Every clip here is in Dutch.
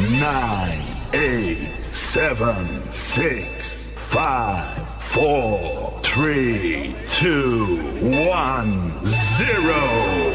9, 8, 7, 6, 5, 4, 3, 2, 1, 0.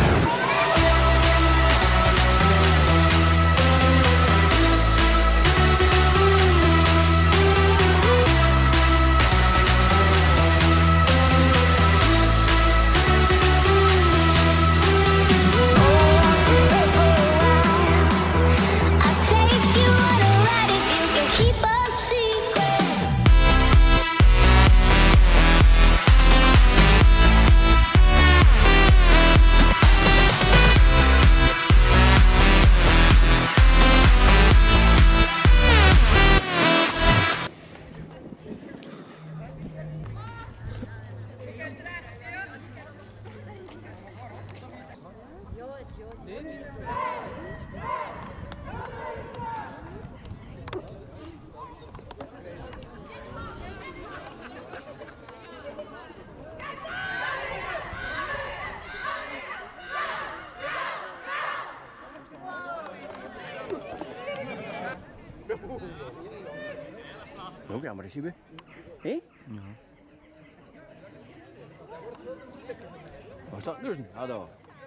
Ook jammer is hij. Hé? Ja. Was dat dus? Hallo.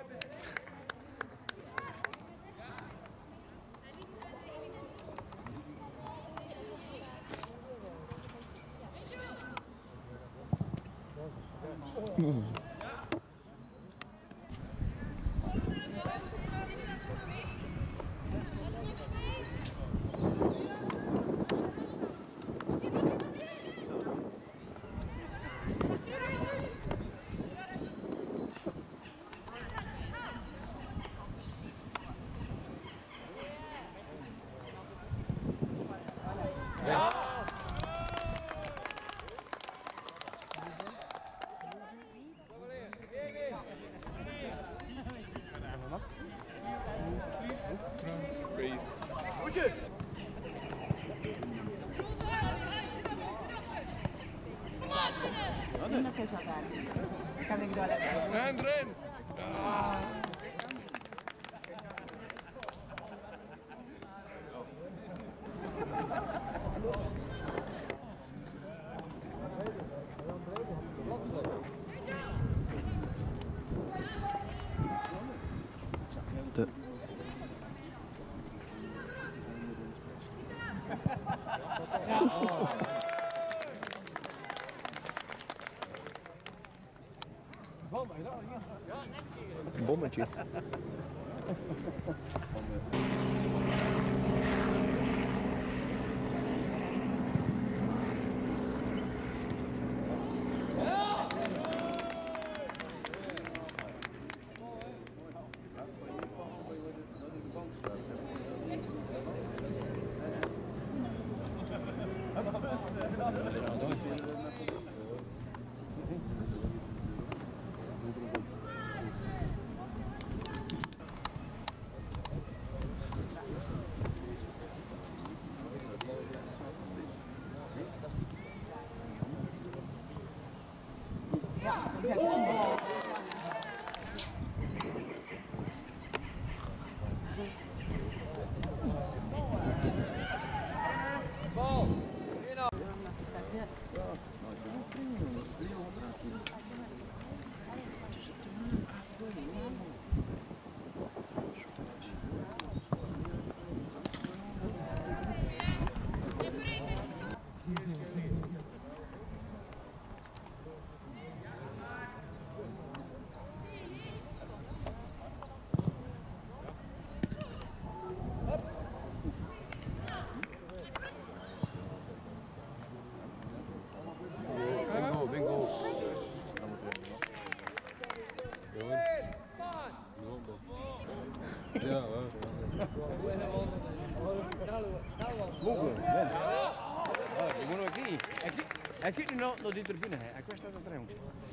Non quer jogar. Fica vendo olha. Andren! Een bommetje. Vengono qui, e qui no di tribune, a questa da tre.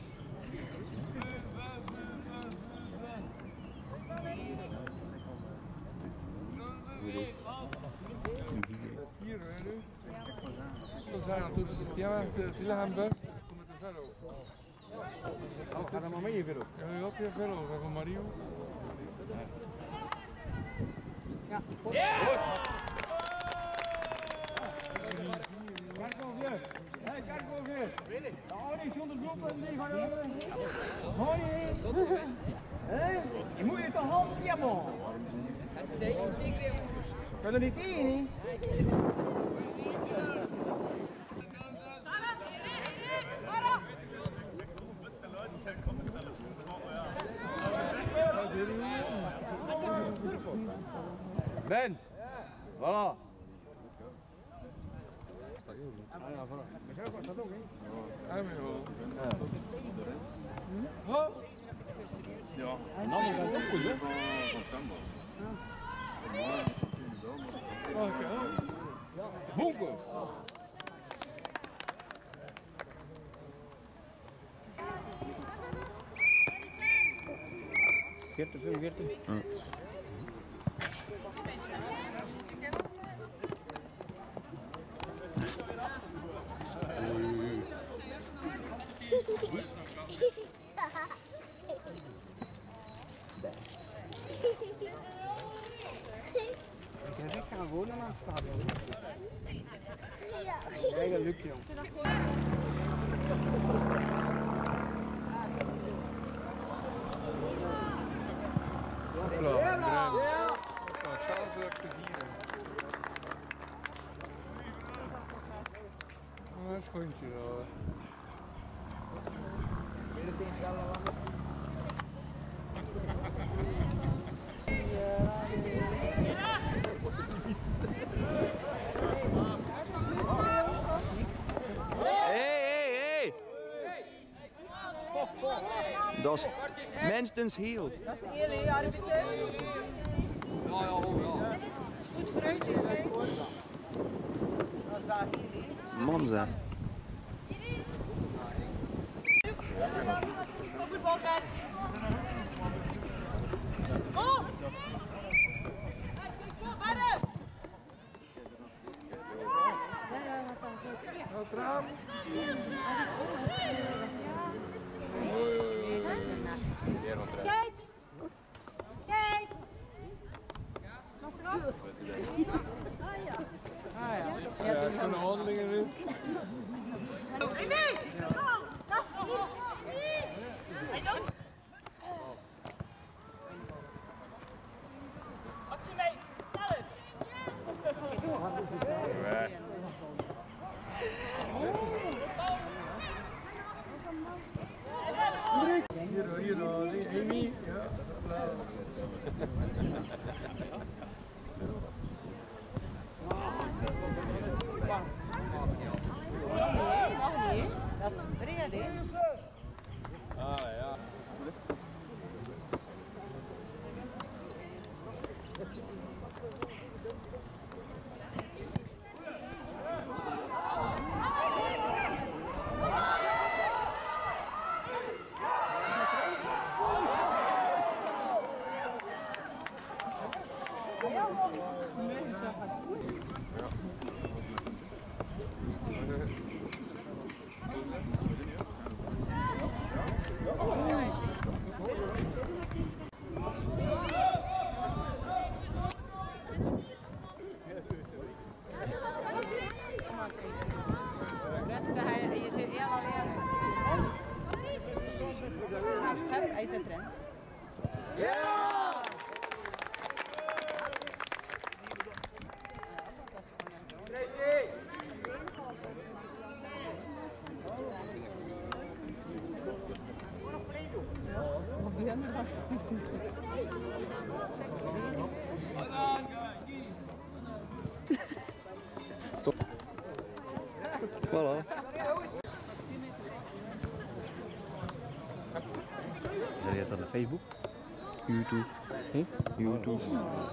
To zijn tot het systeem, viele haben best, come te verder. Ga dan maar mee verder. Ja, wat weer verder, van Mario. Ja. niet zonder doelpunt niet gaan doen. Hoi. Je moet je toch hand hebben. Kan er niet in, hè? Ben! Voilà! Ja. En dan is het ook goed, hè? Bonken! Geert, film, Geert. Ik ga gewoon naar het stadion. Nee, dat lukt, jong. Ja. Gaan ze te vieren. Oh, dat schoentje wel. Hey! Dat is Menstens heel. Dat is de hele arbiter. Ja. Goed fruitje, hè? Dat is waar heel. Man zeg. Voetbalkaart. Oh! Het raam. Scheids! Scheids! Was er op? Ja, ik kan de handelingen nu. Actie meet, sneller! Hier, Amy. Ja. Nee, nog niet. Dat is vrede, hè? Ah ja. Rustig, je zit heel alleen. Hij zit erin. Ja! Voilà. Zet je dat op Facebook? YouTube. Hé? YouTube.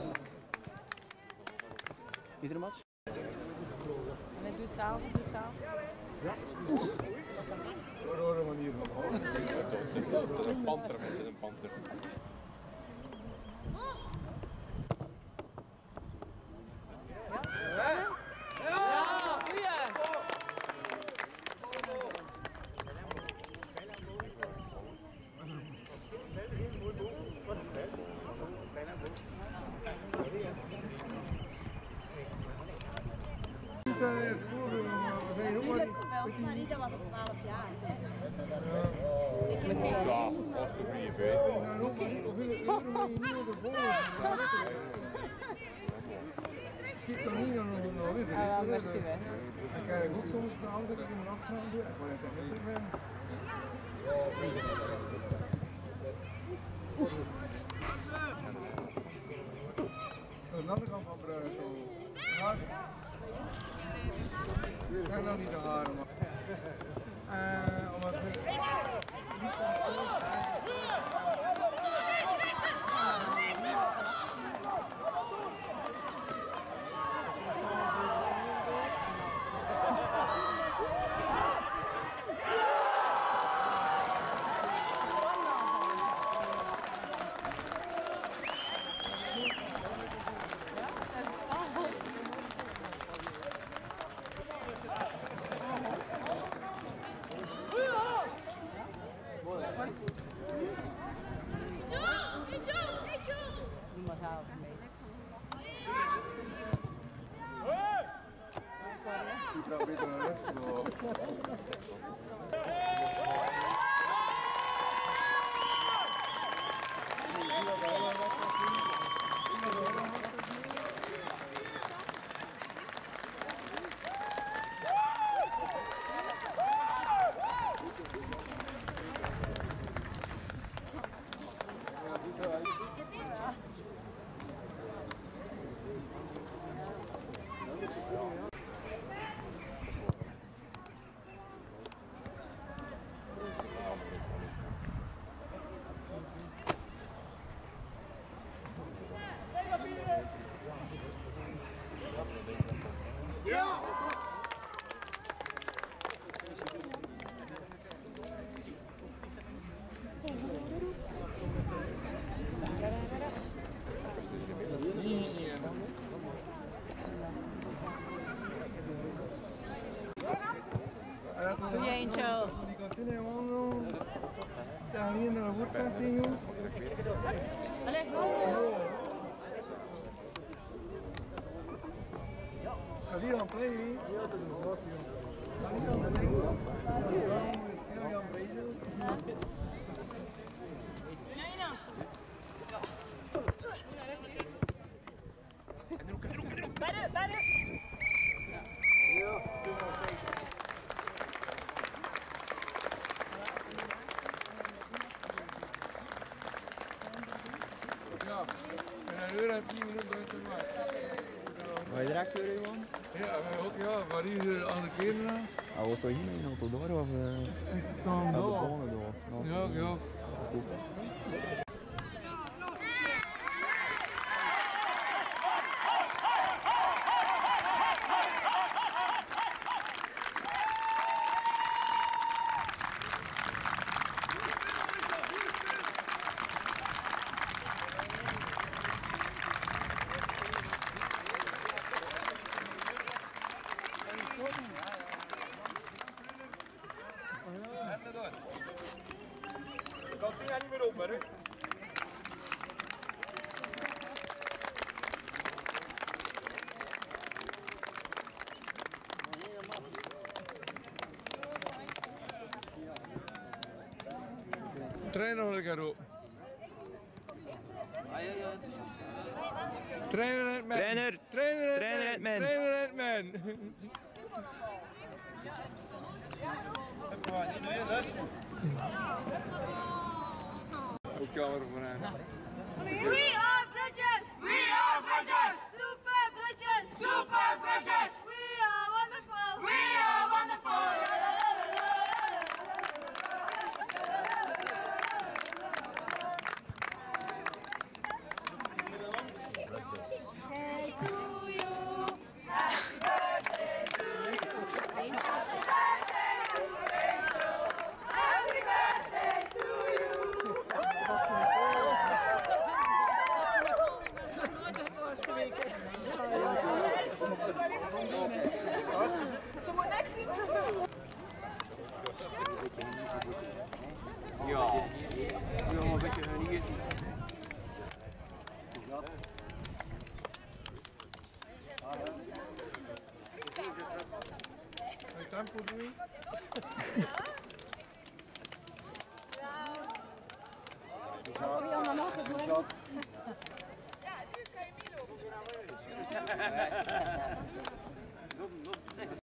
Iedere match? En hij doet zelf, doet zelf. Dat is een panter, mensen, een panter. Ja, goeie! We zijn in het voordeel, maar we zijn helemaal niet. bij ons Marita was op 12 jaar. Ja, als het niet weet. Hoeveel euro moet je nu op de volgende? Kijk dan niet naar nog weer. Ah, merci hè. Dan krijg ik ook soms de andere in een afstand doen. Maar ik denk niet erbij. Aan de andere kant van Bruin. Ik ga dan niet de haren, maar. Omdat Niemand houdt mee. die trap beter naar rechts. Doe je eentje op. Die kantine helemaal daar hier naar de woordvesting, joh. Allee. Ga die aan play, hè? Ja, dat is een woord, joh. Ga die aan play. Ja, Jan Bezel. Ja, en een uur en 10 minuten buiten de markt. Ga je direct weer, Johan? Ja, maar hier aan de keren. Hij was toch hierheen of tot daar of Dan de bonen door? Ja. Dat ding gaat niet meer op, hè? Trainer nog een keer op. Trainer het man. Trainer het man. Trainer het man. Ook jammer voor hem. We are bridges! We are bridges! Super bridges! Super bridges! We are wonderful! We are wonderful! Ze moet niks zien. Ja, nu al een beetje genieten. Tempo doei. Ja, nu kan je Milo.